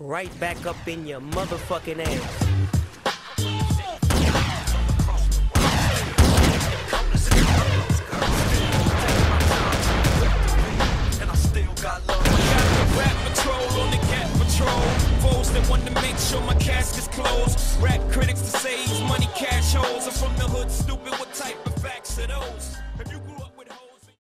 right back up in your motherfucking ass. That want to make sure my casket's closed. Rap critics to say he's money cash holes. I'm from the hood, stupid. What type of facts are those?